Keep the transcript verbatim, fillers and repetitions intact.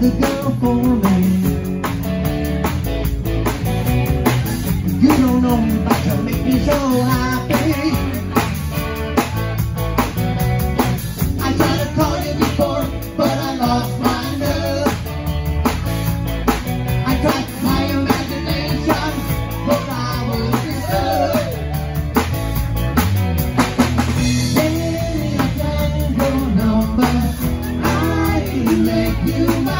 the girl for me. You don't know me, but you make me so happy. I tried to call you before, but I lost my nerve. I tried my imagination, but I was disturbed. Baby, I got your number. I make you my